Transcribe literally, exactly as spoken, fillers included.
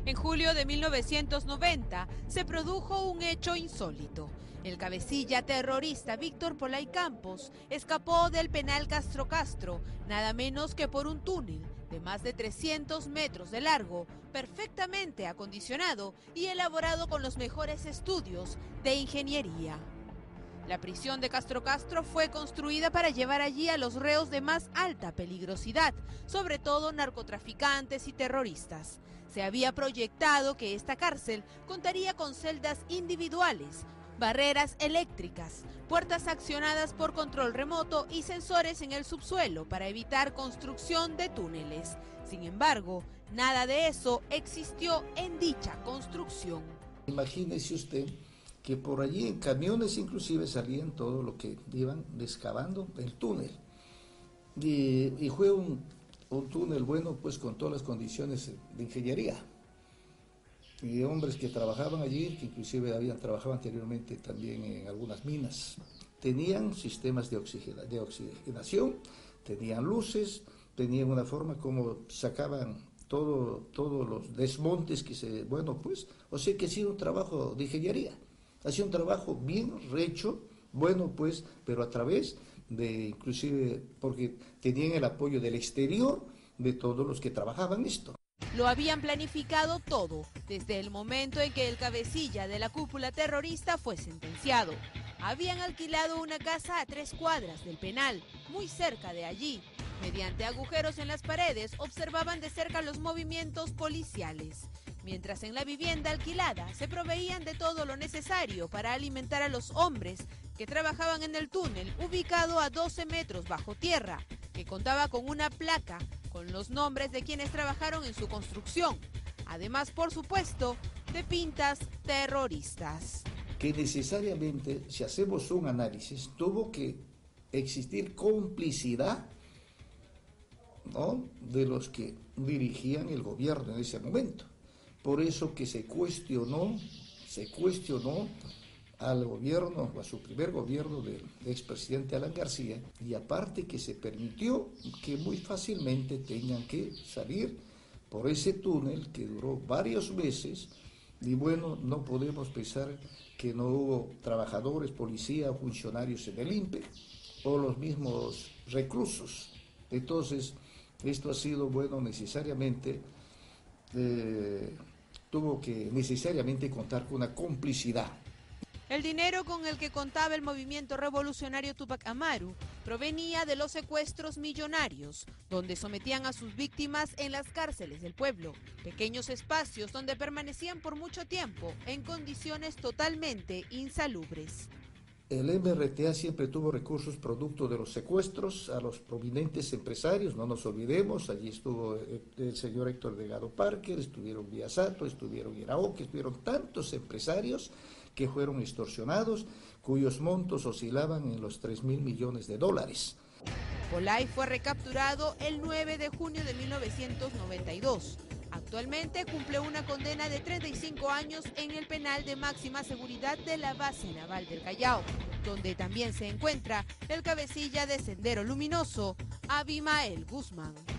En julio de mil novecientos noventa se produjo un hecho insólito. El cabecilla terrorista Víctor Polay Campos escapó del penal Castro Castro, nada menos que por un túnel de más de trescientos metros de largo, perfectamente acondicionado y elaborado con los mejores estudios de ingeniería. La prisión de Castro Castro fue construida para llevar allí a los reos de más alta peligrosidad, sobre todo narcotraficantes y terroristas. Se había proyectado que esta cárcel contaría con celdas individuales, barreras eléctricas, puertas accionadas por control remoto y sensores en el subsuelo para evitar construcción de túneles. Sin embargo, nada de eso existió en dicha construcción. Imagínese usted que por allí en camiones inclusive salían todo lo que iban excavando el túnel. Y, y fue un, un túnel bueno pues con todas las condiciones de ingeniería. Y hombres que trabajaban allí, que inclusive habían trabajado anteriormente también en algunas minas. Tenían sistemas de, oxigena, de oxigenación, tenían luces, tenían una forma como sacaban todo, todos los desmontes que se... Bueno pues, o sea que ha sido un trabajo de ingeniería. Hacía un trabajo bien hecho, bueno pues, pero a través de, inclusive, porque tenían el apoyo del exterior de todos los que trabajaban esto. Lo habían planificado todo, desde el momento en que el cabecilla de la cúpula terrorista fue sentenciado. Habían alquilado una casa a tres cuadras del penal, muy cerca de allí. Mediante agujeros en las paredes observaban de cerca los movimientos policiales. Mientras en la vivienda alquilada se proveían de todo lo necesario para alimentar a los hombres que trabajaban en el túnel ubicado a doce metros bajo tierra, que contaba con una placa con los nombres de quienes trabajaron en su construcción. Además, por supuesto, de pintas terroristas. Que necesariamente, si hacemos un análisis, tuvo que existir complicidad, ¿no?, de los que dirigían el gobierno en ese momento. Por eso que se cuestionó, se cuestionó al gobierno, a su primer gobierno del expresidente Alan García, y aparte que se permitió que muy fácilmente tengan que salir por ese túnel que duró varios meses, y bueno, no podemos pensar que no hubo trabajadores, policía, funcionarios en el I N P E o los mismos reclusos. Entonces, esto ha sido, bueno, necesariamente... Eh, tuvo que necesariamente contar con una complicidad. El dinero con el que contaba el movimiento revolucionario Tupac Amaru provenía de los secuestros millonarios, donde sometían a sus víctimas en las cárceles del pueblo, pequeños espacios donde permanecían por mucho tiempo en condiciones totalmente insalubres. El M R T A siempre tuvo recursos producto de los secuestros a los prominentes empresarios, no nos olvidemos, allí estuvo el señor Héctor Delgado Parker, estuvieron Villasato, estuvieron Iraoque, estuvieron tantos empresarios que fueron extorsionados, cuyos montos oscilaban en los tres mil millones de dólares. Polay fue recapturado el nueve de junio de mil novecientos noventa y dos. Actualmente cumple una condena de treinta y cinco años en el penal de máxima seguridad de la base naval del Callao, donde también se encuentra el cabecilla de Sendero Luminoso, Abimael Guzmán.